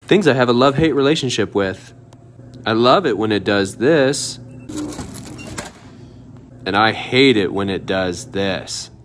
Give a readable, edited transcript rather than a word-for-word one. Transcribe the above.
Things I have a love-hate relationship with. I love it when it does this, and I hate it when it does this.